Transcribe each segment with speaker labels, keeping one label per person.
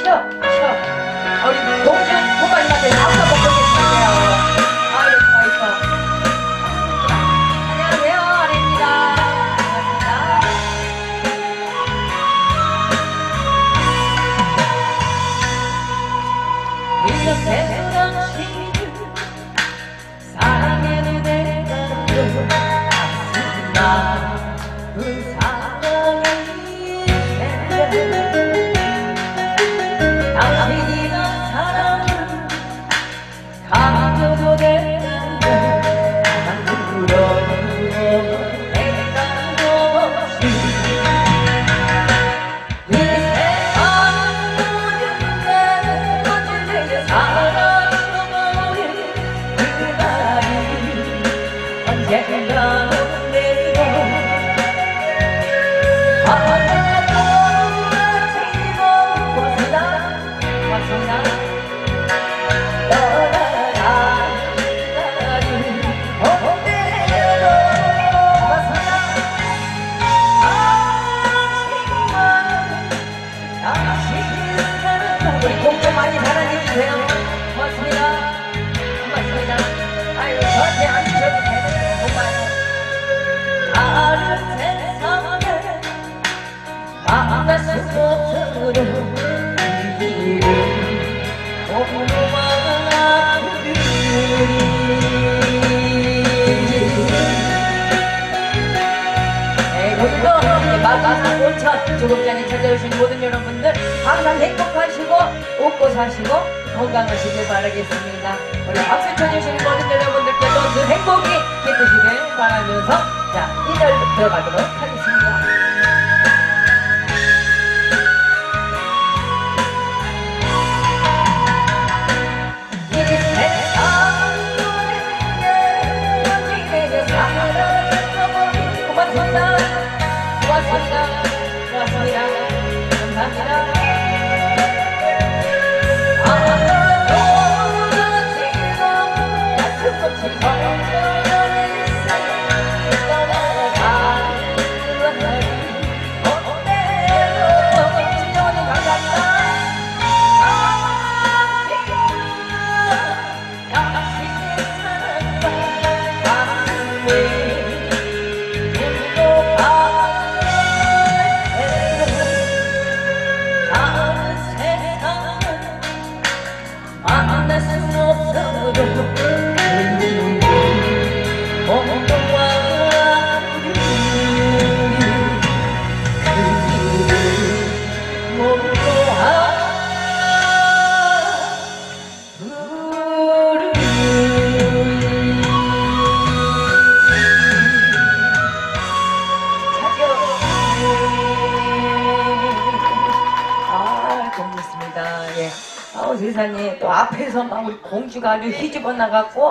Speaker 1: 우리 동생 부모님한테 박수 한번 보겠습니다. 아이고 맛있어. 안녕하세요, 아래입니다. 반갑습니다. 이렇게 당신을 사랑해도 될까요? 그 사랑이 당신이란 사랑을 가져도 될까요? 난 울어도 내가 없이 이 세상은 모든 게 어쩌게 사랑으로 그날이 언젠가 오네요. 우리 공좀 많이 사랑해주세요. 고맙습니다. 고맙습니다. 아이고 저한테 안 주셔도 되는데 정말 다른 세상에 만날 수 없도록 이를 오늘도 마가사 온천 조국장에 찾아오신 모든 여러분들 항상 행복하시고 웃고 사시고 건강하시길 바라겠습니다. 우리 박수 쳐주시는 모든 여러분들께도 늘 행복이 깃드시길 바라면서 자, 1절 들어가도록 하겠습니다. 고맙습니다. 감사합니다. 만날 수 없어도 예. 세상에 또 앞에서 막 우리 공주가 아주 휘집어 나갔고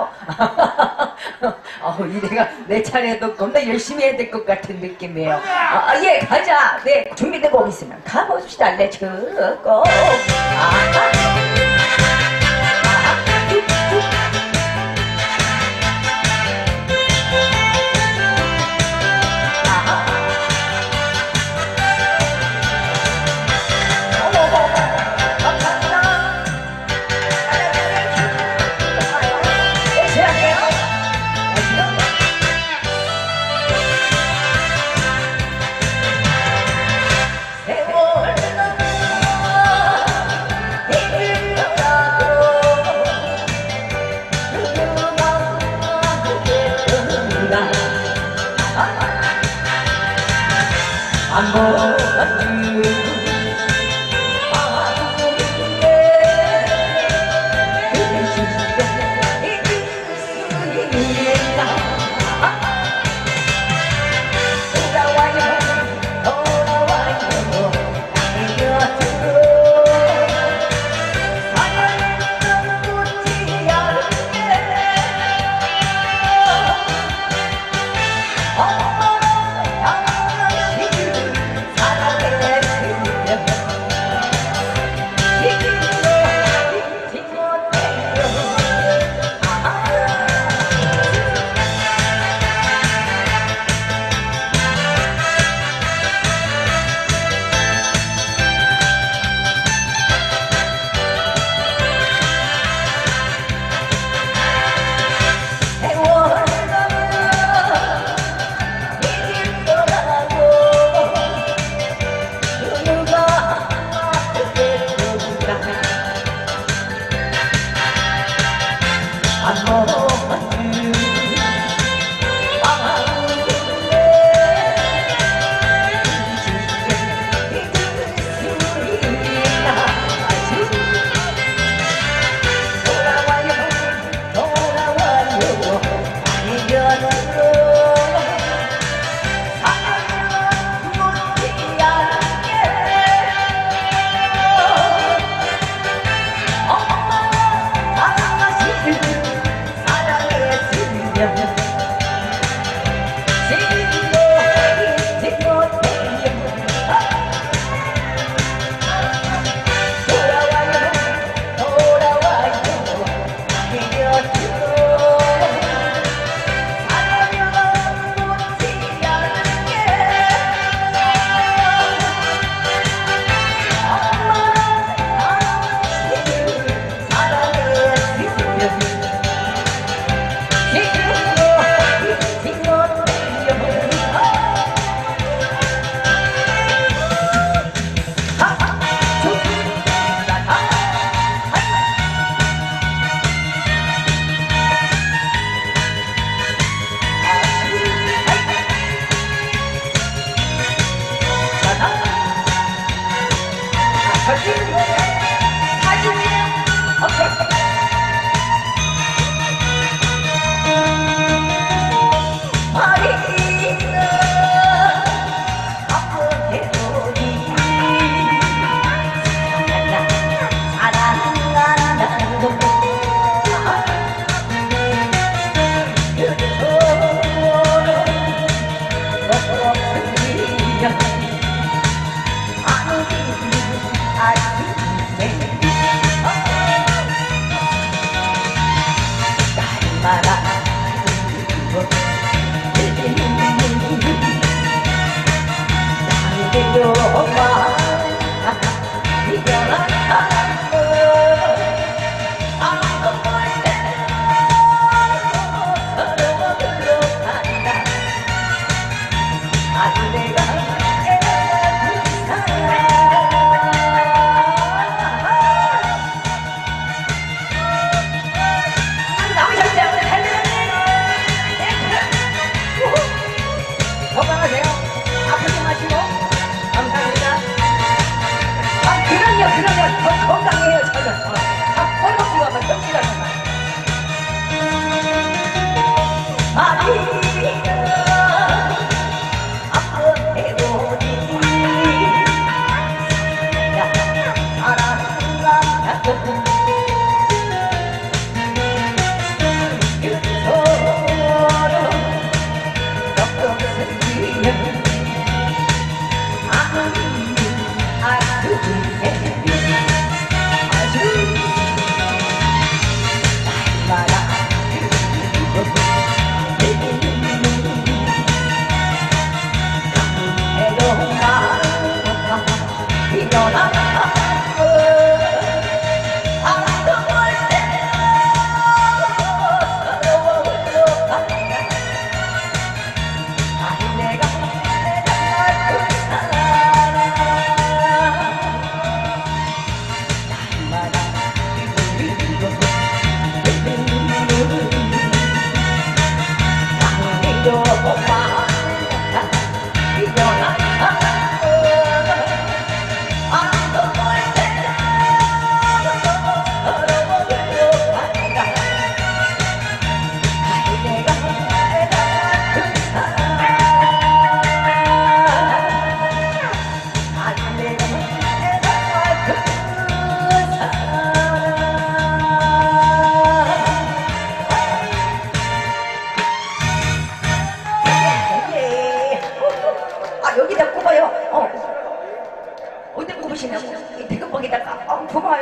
Speaker 1: 이래가 내 차례도 겁나 열심히 해야 될 것 같은 느낌이에요. 예, 가자. 네, 준비되고 있으면 가봅시다. 렛츠 고.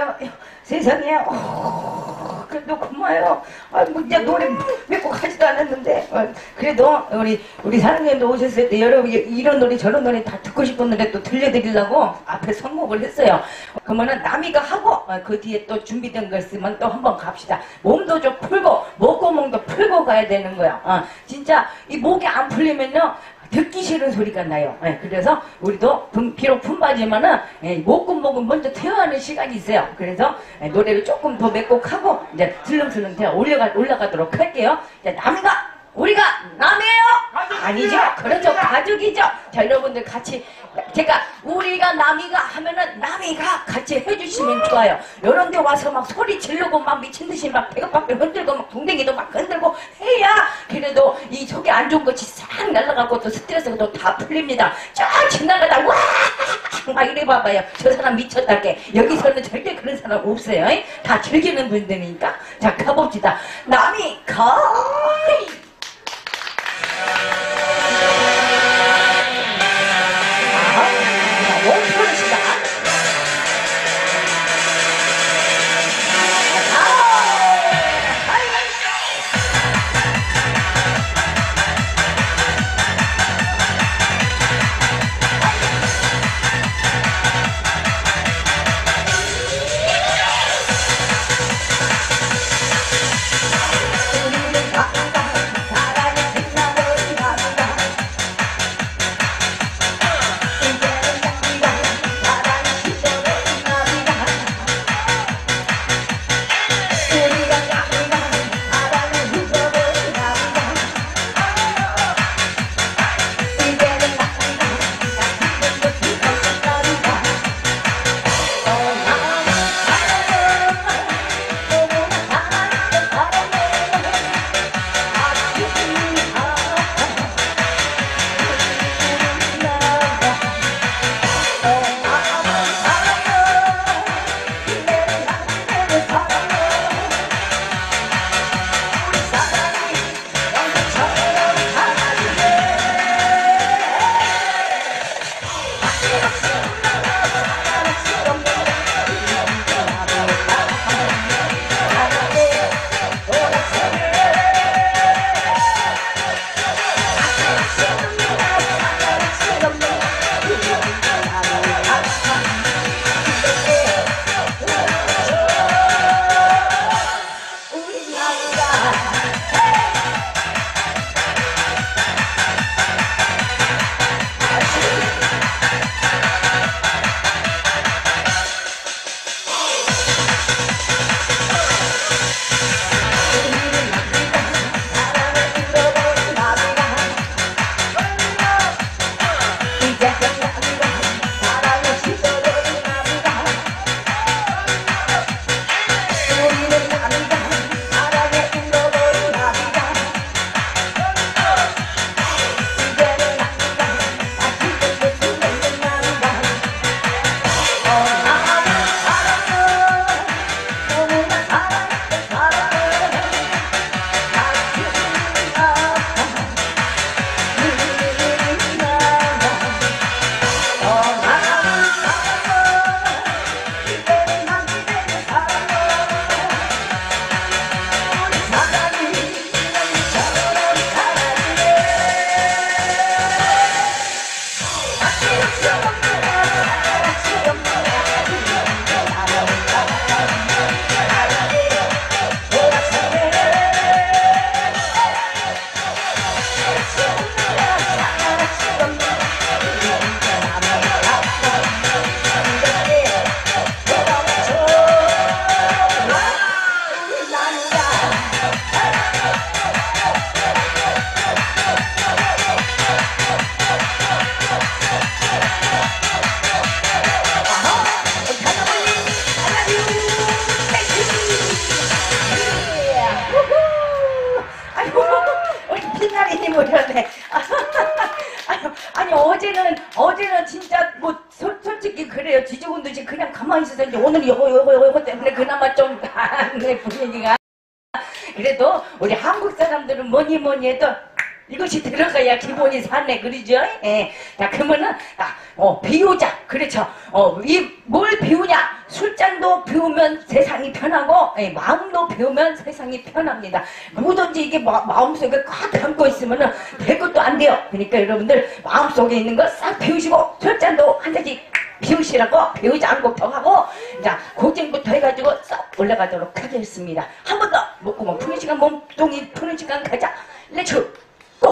Speaker 1: 아유, 세상에. 그래도 고마워요. 뭐 이제 노래 몇 곡 하지도 않았는데. 그래도 우리 사랑님도 오셨을 때 여러분 이런 노래 저런 노래 다 듣고 싶은 노래 또 들려드리려고 앞에 선곡을 했어요. 그러면은 남이가 하고 그 뒤에 또 준비된 거 있으면 또 한번 갑시다. 몸도 좀 풀고 목구멍도 풀고 가야 되는 거야. 진짜 이 목이 안 풀리면요 듣기 싫은 소리가 나요. 그래서 우리도 비록 품바지만은 목구멍은 먼저 태워하는 시간이 있어요. 그래서 노래를 조금 더 몇 곡 하고 이제 슬렁슬렁 올라가도록 할게요. 이제 남이가 우리가 남이에요? 아니죠? 그렇죠. 가족이죠. 자, 여러분들 같이 제가 우리가 남이가 하면은 남이가 같이 해주시면 좋아요. 이런 데 와서 막 소리 지르고 막 미친듯이 막 배고파를 흔들고 막 동댕이도 막 흔들고 해야 그래도 이 속에 안 좋은 것이 싹 날아가고 또 스트레스가 또 다 풀립니다. 쫙 지나가다 와 막 이래 봐봐요. 저 사람 미쳤다게. 여기서는 절대 그런 사람 없어요. 다 즐기는 분들이니까. 자, 가봅시다. 남이 가. 어제는 진짜 뭐 솔직히 그래요. 지저분 듯이 그냥 가만히 있어서 이제 오늘 요거 때문에 그나마 좀 분위기가. 그래도 우리 한국 사람들은 뭐니 해도 이것이 들어가야 기본이 사네, 그러죠? 예. 자, 그러면은, 비우자. 그렇죠. 뭘 비우냐? 술잔도 비우면 세상이 편하고, 마음도 비우면 세상이 편합니다. 뭐든지 이게 마음속에 꽉 담고 있으면은 될 것도 안 돼요. 그러니까 여러분들 마음속에 있는 거 싹 비우시고, 술잔도 한 잔씩 비우시라고, 비우지 않고 더 하고, 자, 고쟁부터 해가지고 싹 올라가도록 하겠습니다. 한 번 더! 목구멍 푸는 시간, 몸뚱이 푸는 시간 가자. 렛츠 고!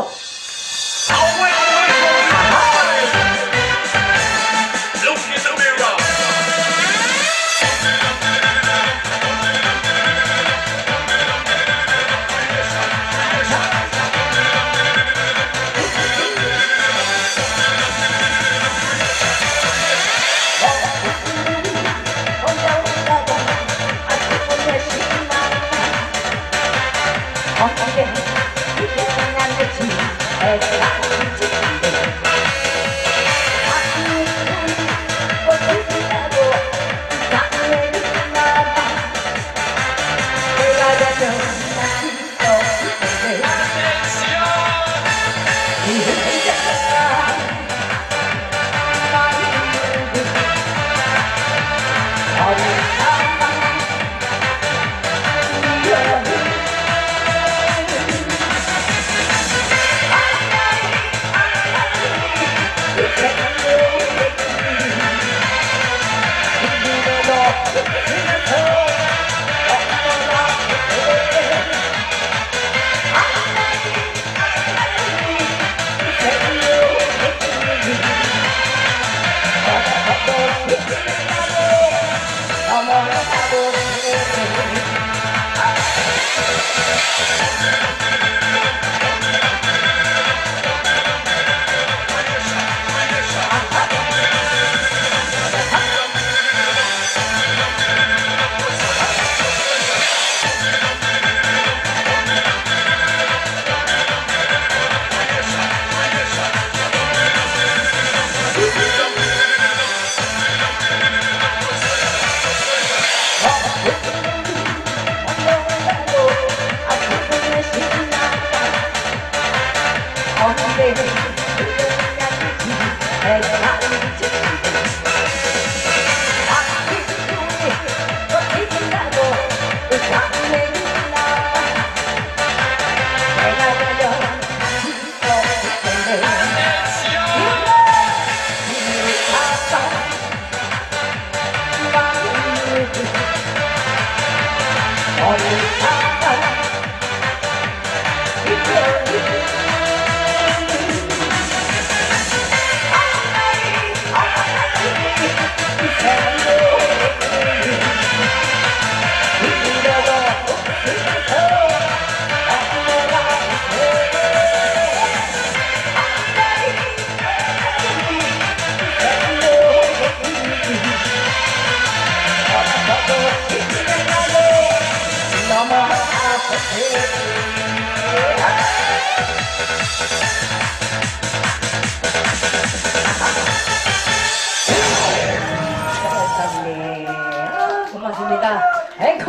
Speaker 1: 고맙습니다. 앵커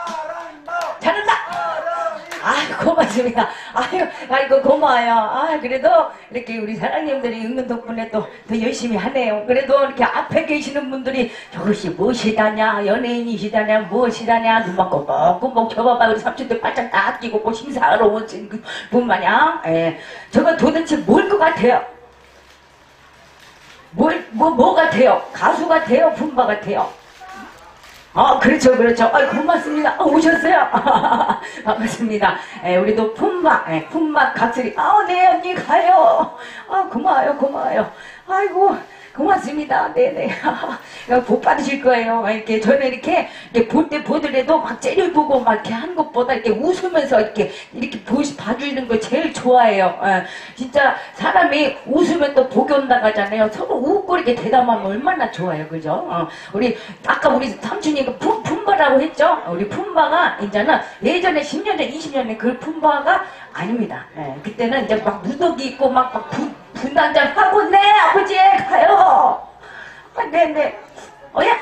Speaker 1: 잘한다. 고맙습니다. 아이고 고마워요. 그래도 이렇게 우리 사장님들이 읽는 덕분에 또 더 열심히 하네요. 그래도 이렇게 앞에 계시는 분들이 저것이 무엇이다냐, 연예인이시다냐, 무엇이다냐, 눈만 꼬박꼬박 쳐봐봐. 우리 삼촌들 바짝 다 끼고 뭐 심사하러 온 분 마냥. 저거 도대체 뭘 것 같아요? 뭐 같아요? 가수 같아요? 품바 같아요? 그렇죠. 고맙습니다. 오셨어요? 반갑습니다. 우리도 품바 각설이. 네, 언니 가요. 고마워요. 아이고, 고맙습니다. 네네. 복 받으실 거예요. 이렇게 저는 이렇게 볼 때 보더라도 막 째려 보고 막 이렇게 하는 것보다 이렇게 웃으면서 이렇게 봐주는 걸 제일 좋아해요. 진짜 사람이 웃으면 또 복이 온다고 하잖아요. 서로 웃고 이렇게 대담하면 얼마나 좋아요. 그죠? 아까 우리 삼촌이 품바라고 했죠? 우리 품바가 이제는 예전에 10년 전, 20년 전에 그 품바가 아닙니다. 그때는 이제 막 무더기 있고 막 분단장 하고, 네, 아버지, 가요. 네. 야?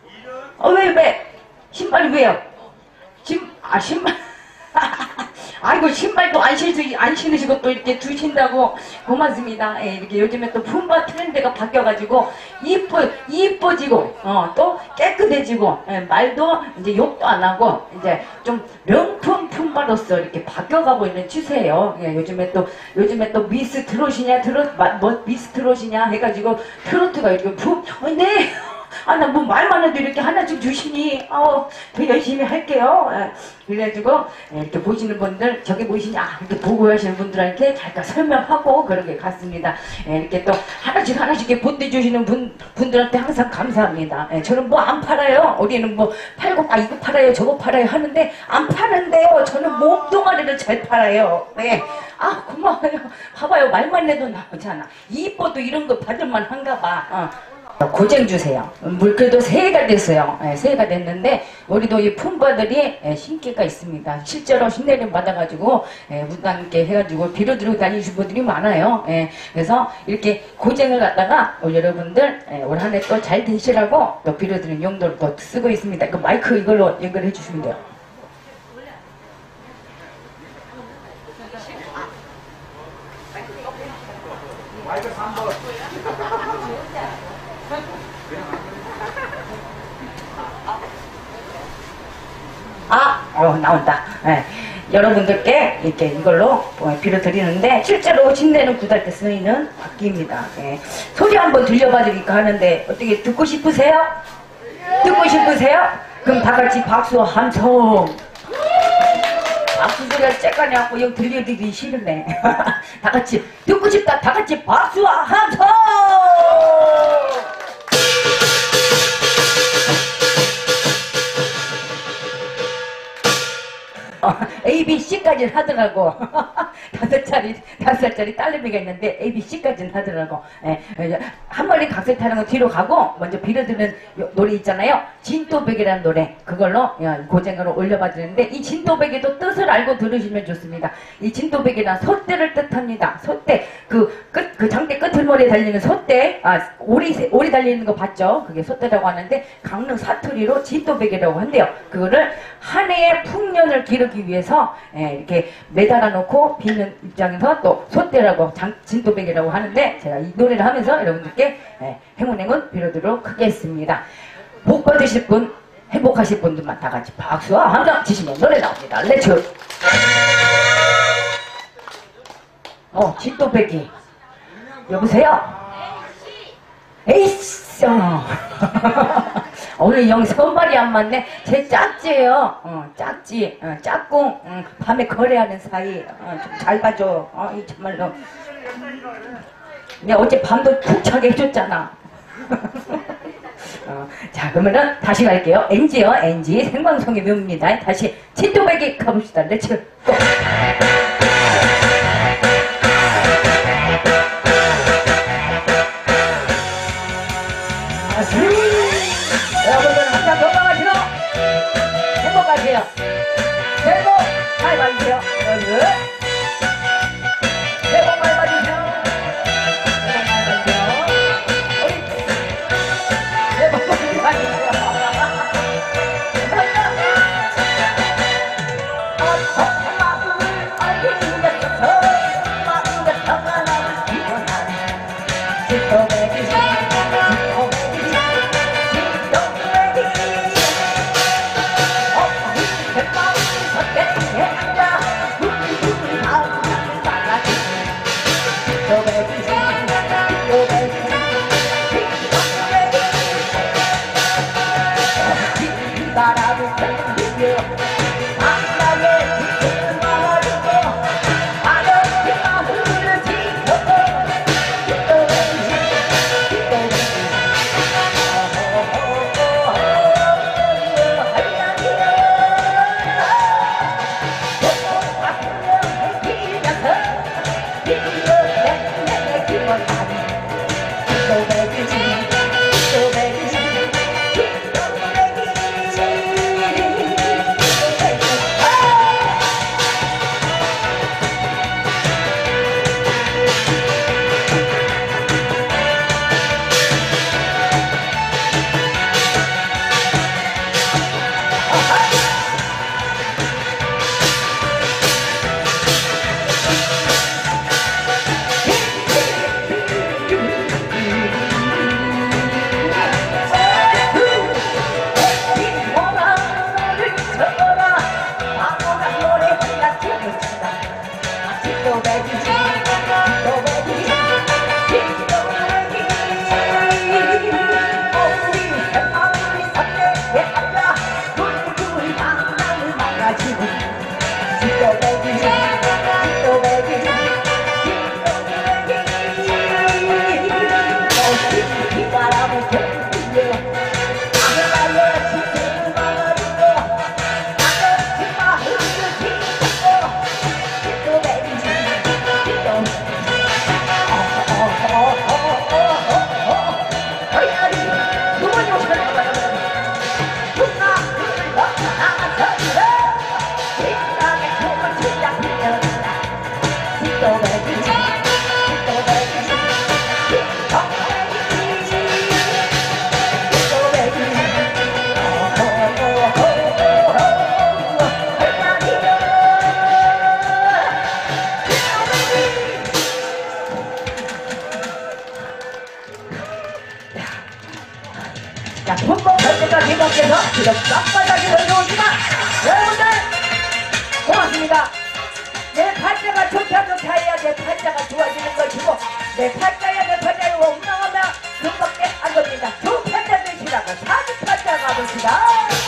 Speaker 1: 왜? 신발이 왜요? 신발. 아이고 신발도 안 신으시고 또 이렇게 주신다고 고맙습니다. 예, 이렇게 요즘에 또 품바 트렌드가 바뀌어가지고 이뻐지고 또 깨끗해지고 예, 말도 이제 욕도 안 하고 이제 좀 명품 품바로서 이렇게 바뀌어가고 있는 추세예요. 예, 요즘에 또 미스 트롯이냐 미스 트롯이냐 해가지고 트로트가 이렇게 네. 아, 나 뭐 말만 해도 이렇게 하나씩 주시니, 더 열심히 할게요. 그래가지고, 이렇게 보시는 분들, 저기 보이시냐, 이렇게 보고 하시는 분들한테 잠깐 설명하고 그렇게 갔습니다. 이렇게 또 하나씩 이렇게 보태주시는 분들한테 항상 감사합니다. 저는 뭐 안 팔아요. 우리는 뭐 팔고, 이거 팔아요, 저거 팔아요 하는데, 안 파는데요. 저는 몸뚱아리를 잘 팔아요. 네. 고마워요. 봐봐요. 말만 해도 나오잖아. 이뻐도 이런 거 받을만 한가 봐. 고쟁 주세요. 그래도 새해가 됐어요. 새해가 됐는데 우리도 이 품바들이 신기가 있습니다. 실제로 신내림 받아가지고 무당께 해가지고 빌어들고 다니시는 분들이 많아요. 그래서 이렇게 고쟁을 갖다가 여러분들 올 한 해 또 잘 되시라고 또 빌어드리는 용도로 또 쓰고 있습니다. 그 마이크 이걸로 연결해 주시면 돼요. 마이크 3번. 나온다. 여러분들께 이렇게 이걸로 빌어드리는데 실제로 신내는 구달 때 쓰이는 악기입니다. 소리 한번 들려봐 드릴까 하는데 어떻게 듣고 싶으세요? 듣고 싶으세요? 그럼 다 같이 박수 함성. 박수 소리가 쬐까니 갖고 여기 들려드리기 싫은데 다 같이 듣고 싶다. 다 같이 박수와 함성. ABC까지는 하더라고. 5살짜리 딸내미가 있는데 ABC까지는 하더라고. 한 마리 각색 타는 거 뒤로 가고 먼저 빌어드는 노래 있잖아요. 진또배기라는 노래. 그걸로 고쟁으로 올려봐 드리는데 이 진또배기도 뜻을 알고 들으시면 좋습니다. 이 진또배기란 소떼를 뜻합니다. 소떼. 그 장대 끝을머리에 달리는 소떼. 오리 달리는 거 봤죠? 그게 소떼라고 하는데 강릉 사투리로 진또배기라고 한대요. 그거를 한 해의 풍년을 기르기 위해서 이렇게 매달아 놓고 비는 입장에서 또 소떼라고 진또배기라고 하는데 제가 이 노래를 하면서 여러분들께 행운행운 빌어드리도록 하겠습니다. 복 받으실 분, 행복하실 분들만 다 같이 박수와 함성 치시면 노래 나옵니다. 렛츠. 진또배기. 여보세요? 에이씨. 오늘 영 선발이 안 맞네. 제 짝지예요. 짝지. 짝꿍. 밤에 거래하는 사이. 좀 잘 봐줘. 이 정말로. 내가 어제 밤도 푹 자게 해줬잖아. 자, 그러면은 다시 갈게요. NG요. NG. 생방송의 묘입니다. 다시 진또배기 가봅시다. 렛츠 고! 여러분들 항상 건강하시고 행복하세요. 새해 복 많이 받으세요. 여러분들 새해 복 많이 받으세요. 새해 복 많이 받으세요. 땅바닥에 올라오지만 여러분들 고맙습니다. 내 팔자가 좋다 해야 내 팔자가 좋아지는 것이고 내 팔자야 내 팔자야 운명하면 그밖에 안 됩니다. 좋은 팔자 되시라고 사주 팔자 가봅시다.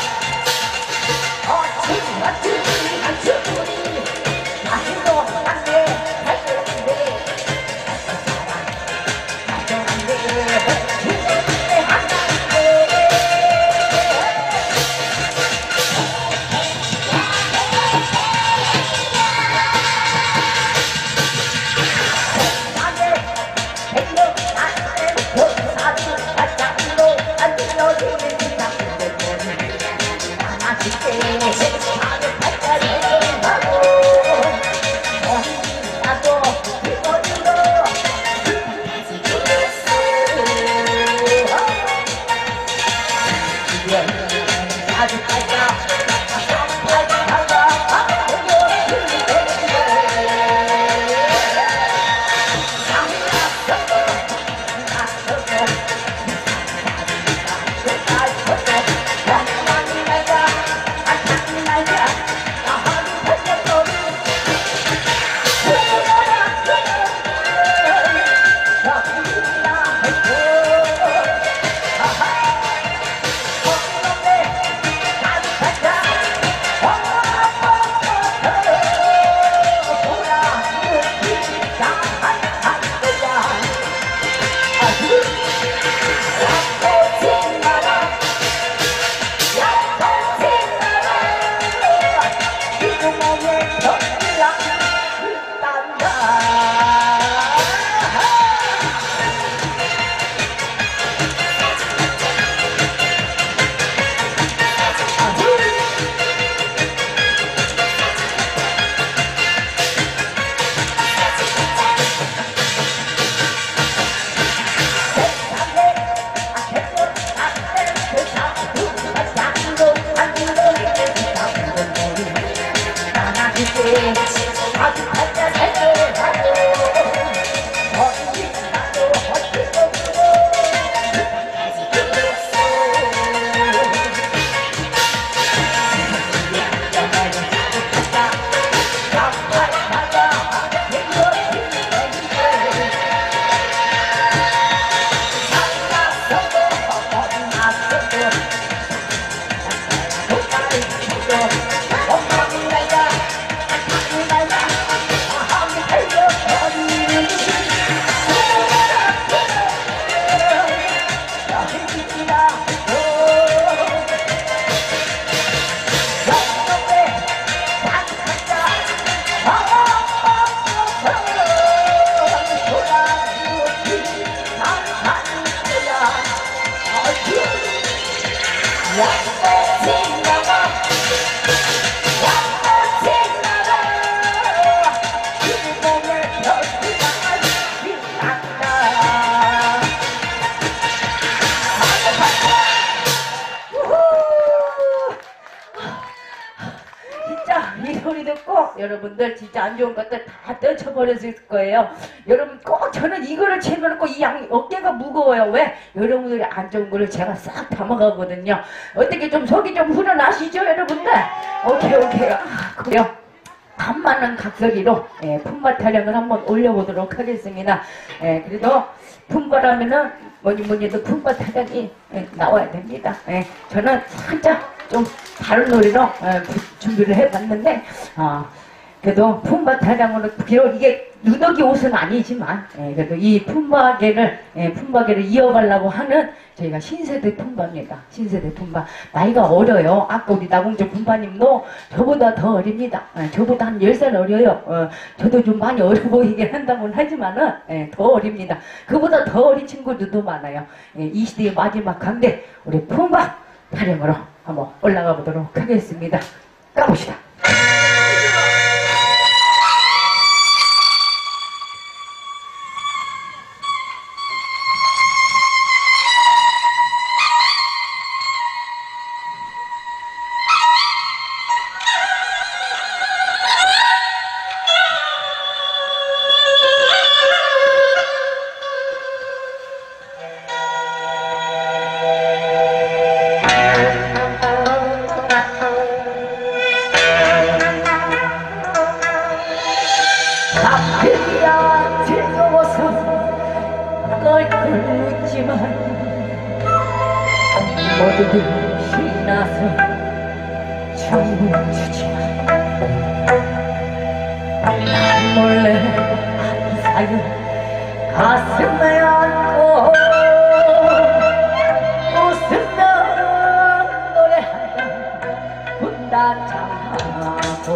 Speaker 1: 여러분들 진짜 안 좋은 것들 다 떨쳐버렸을 거예요. 여러분 꼭 저는 이거를 채워놓고 이 어깨가 무거워요. 왜? 여러분들이 안 좋은 거를 제가 싹 담아가거든요. 어떻게 좀 속이 좀 후련하시죠 여러분들? 오케이. 그래요. 간만은 각설이로 품바 타령을 한번 올려보도록 하겠습니다. 그래도 품바라면은 뭐니 해도 품바 타령이 나와야 됩니다. 저는 살짝 좀 다른 노래로 준비를 해봤는데 그래도 품바 타령으로 비록 이게 누더기 옷은 아니지만 그래도 이 품바계를 이어가려고 하는 저희가 신세대 품바입니다. 신세대 품바. 나이가 어려요. 아까 우리 나공주 품바님도 저보다 더 어립니다. 저보다 한 10살 어려요. 저도 좀 많이 어려 보이긴 한다고는 하지만은 더 어립니다. 그보다 더 어린 친구들도 많아요. 이 시대의 마지막 강대 우리 품바 타령으로 한번 올라가 보도록 하겠습니다. 가봅시다. 모두들 신나서 춤을 추지만 난 몰래 사유 가슴에 안고 웃으며 노래하던 분단장하고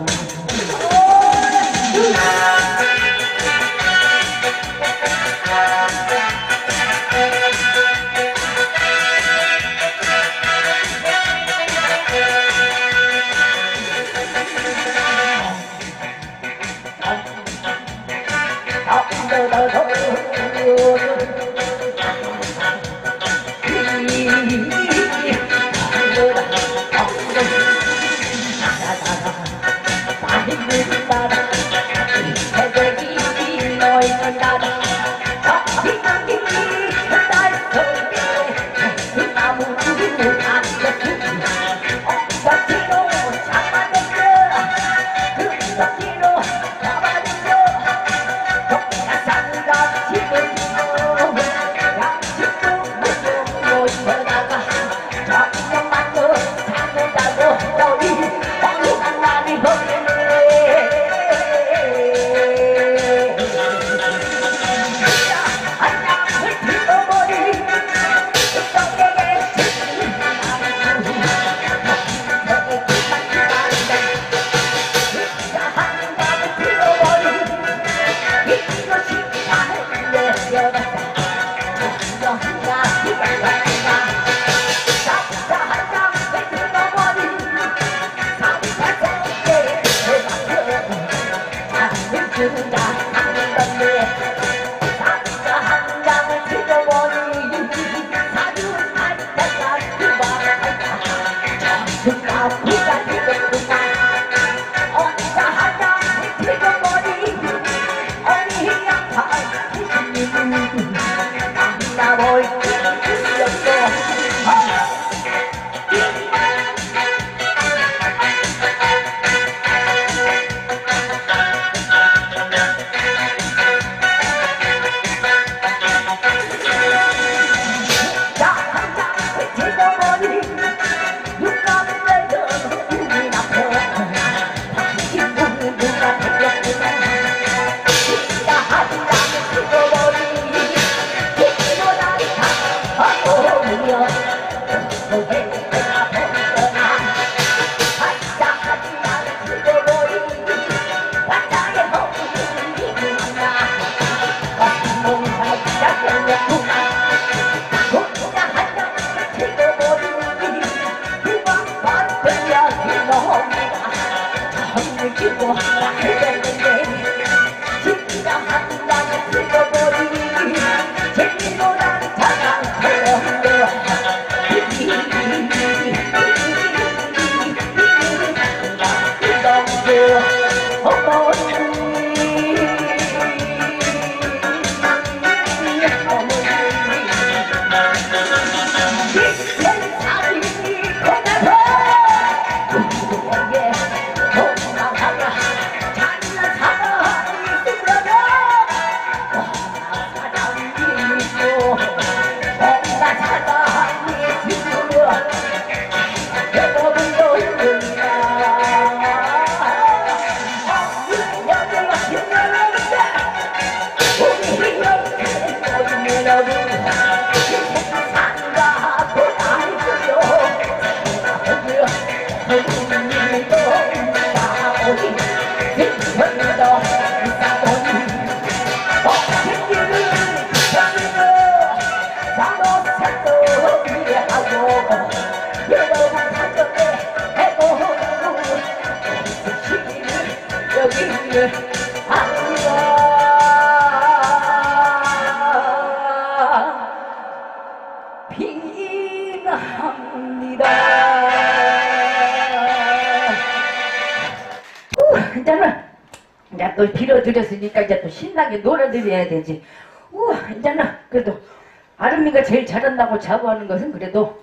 Speaker 1: 이제 또 빌어드렸으니까 이제 또 신나게 놀아드려야 되지. 우와, 이제는 그래도 아름이가 제일 잘한다고 자부하는 것은 그래도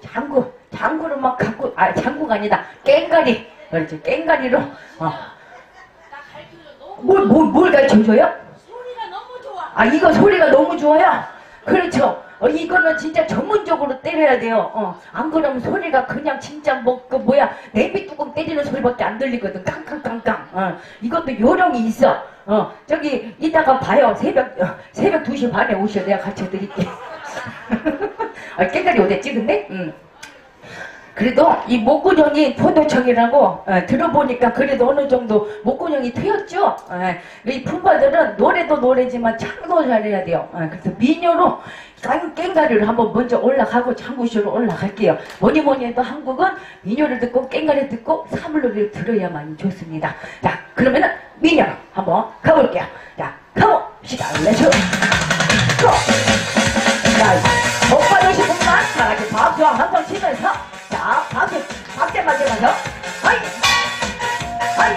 Speaker 1: 장구로 막 갖고, 장구가 아니다. 깽가리. 그렇지, 깽가리로. 뭘 가르쳐줘요?
Speaker 2: 소리가 너무 좋아.
Speaker 1: 이거 소리가 너무 좋아요? 그렇죠. 이거는 진짜 전문적으로 때려야 돼요. 안 그러면 소리가 그냥 진짜 그 뭐야, 냄비 뚜껑 때리는 소리밖에 안 들리거든. 깡깡깡깡. 이것도 요령이 있어. 저기, 이따가 봐요. 새벽 2시 반에 오셔. 내가 가르쳐 드릴게. 깨달이 어딨지, 근데? 그래도 이 목구녕이 포도청이라고 들어보니까 그래도 어느 정도 목구녕이 트였죠. 이 품바들은 노래도 노래지만 창도 잘해야 돼요. 그래서 민요로 깽가리를 한번 먼저 올라가고 장구쇼로 올라갈게요. 뭐니 해도 한국은 민요를 듣고 깽가리 듣고 사물놀이를 들어야만 좋습니다. 자, 그러면은 민요로 한번 가볼게요. 자, 가봅시다. 렛츠 고! 자, 복 받으신 분만 다 같이 박수와 함성 치면서 자, 박대 맞으면서 하이! 하이!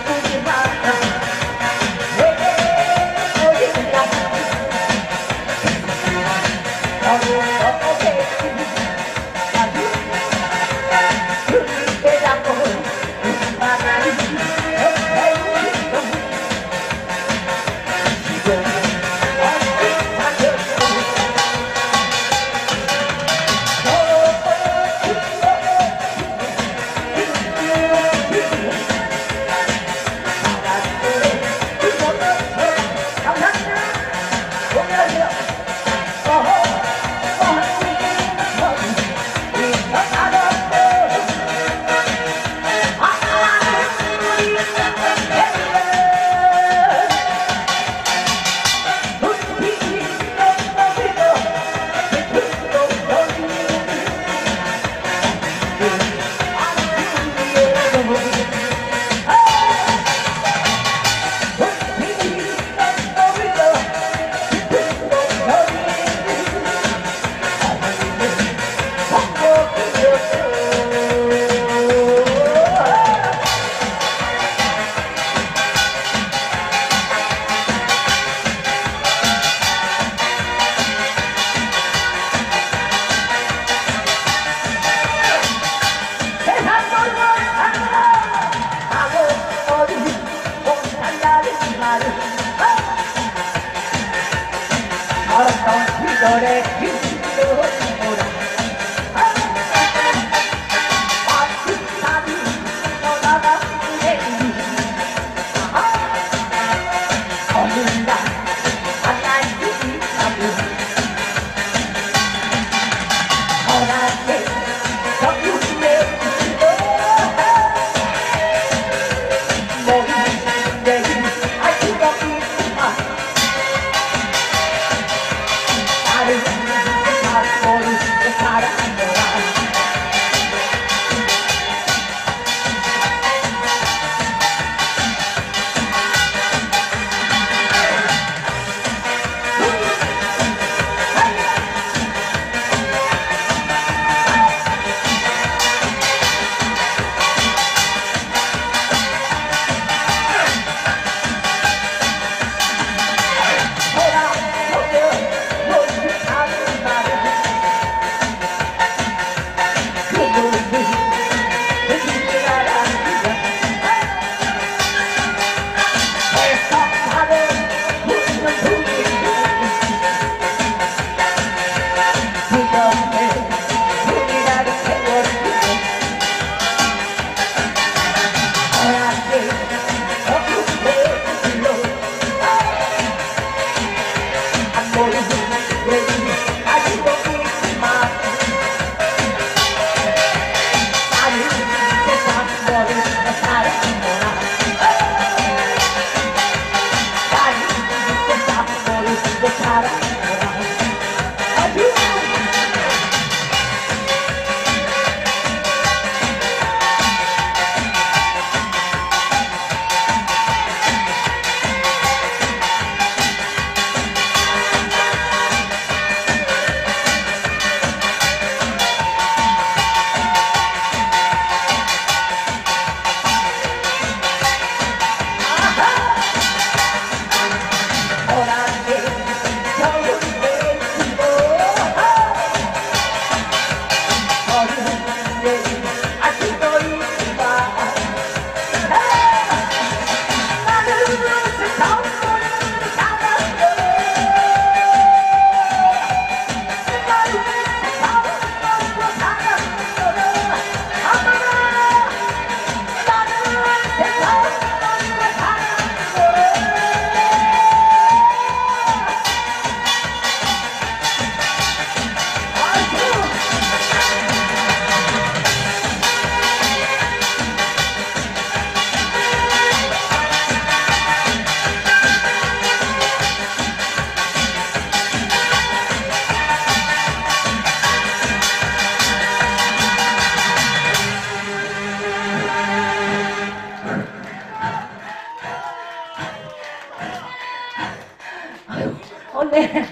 Speaker 1: 네.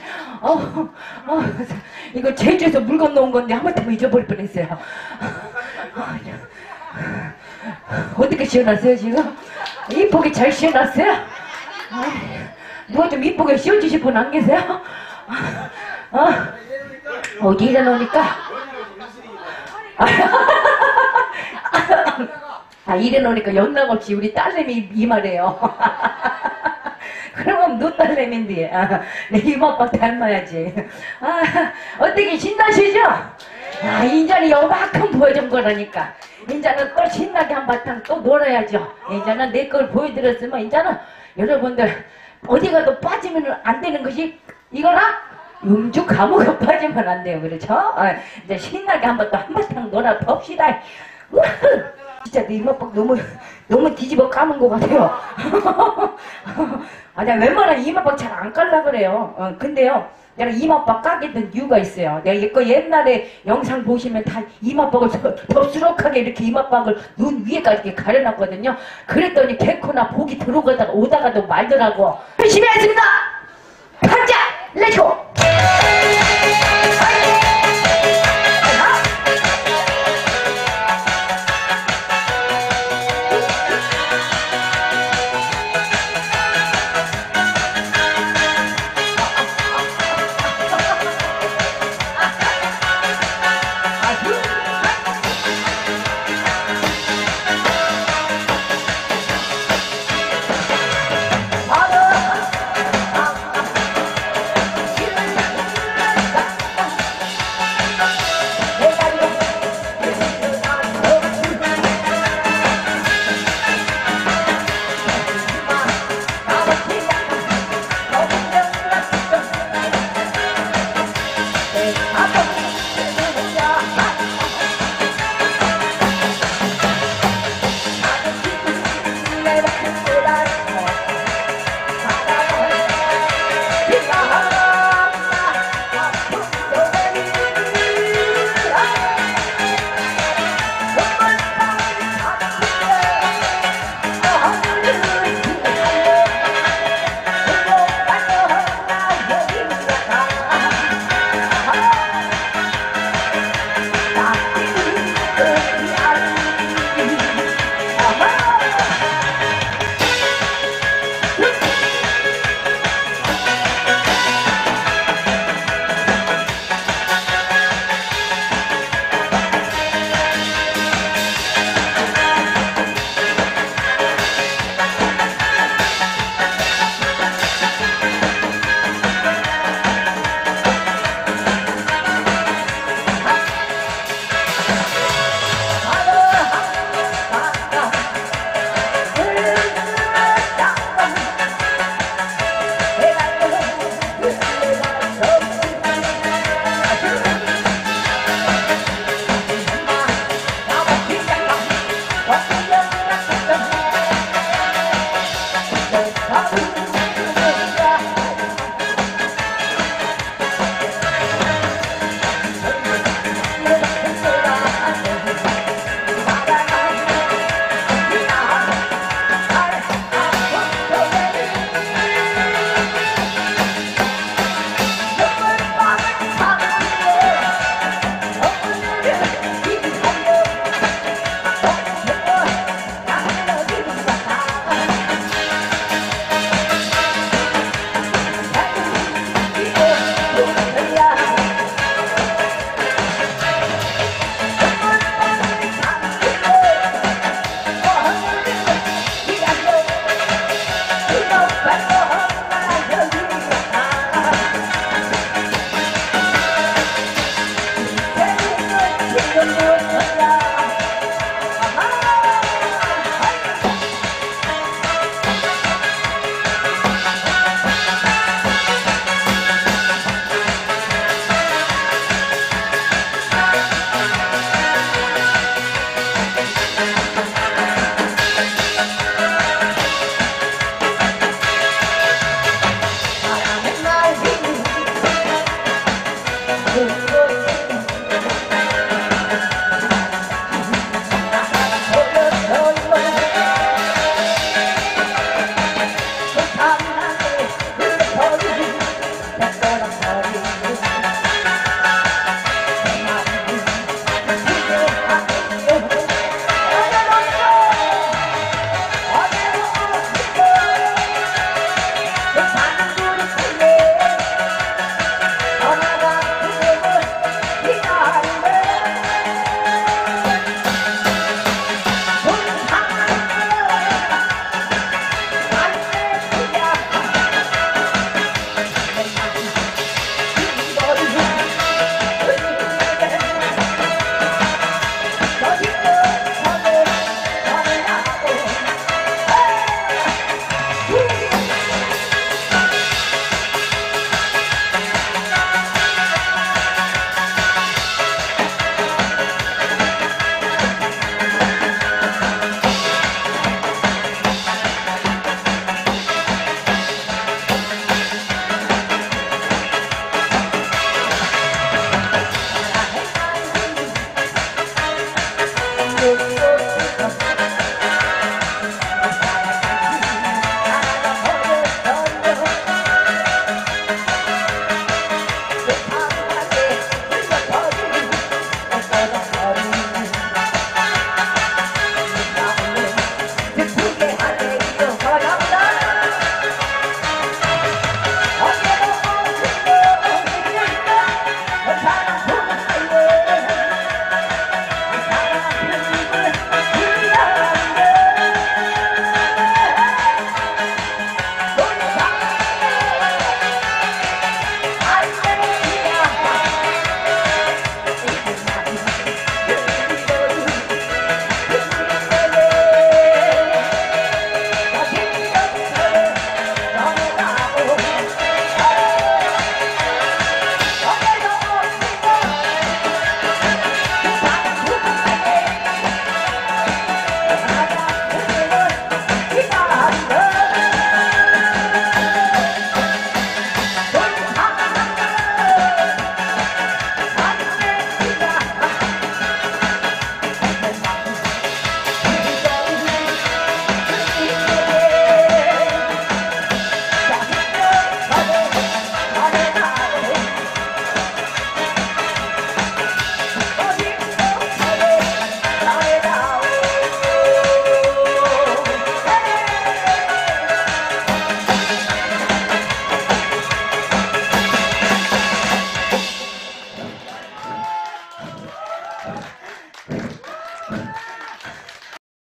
Speaker 1: 이거 제주에서 물 건너온 건데 하마터면 잊어버릴 뻔했어요. 어떻게 시원하세요 지금? 이쁘게 잘 씌워놨어요? 누가 좀 이쁘게 씌워주실 분 안 계세요? 어디 일어놓으니까? 이래놓으니까 영락없이 우리 딸내미 이 말이에요. 그러면 너 딸내미인데 내 이모아빠 닮아야지. 어떻게 신나시죠? 인자는 요만큼 보여준 거라니까. 인자는 또 신나게 한바탕 또 놀아야죠. 인자는 내 걸 보여드렸으면 인자는 여러분들 어디 가도 빠지면 안 되는 것이 이거나 음주 감옥에 빠지면 안 돼요. 그렇죠? 이제 신나게 한바탕 놀아 봅시다. 진짜 내 이모아빠 너무 뒤집어 까는 것 같아요. 내가 웬만하면 이모아빠 잘 안 깔라 그래요. 근데요, 내가 이모아빠 까게 된 이유가 있어요. 내가 이거 옛날에 영상 보시면 다 이모아빠를 덥수룩하게 이렇게 이모아빠를 눈 위에까지 이렇게 가려놨거든요. 그랬더니 개코나 복이 들어가다가 오다가도 말더라고. 열심히 하겠습니다! 가자! 렛츠고!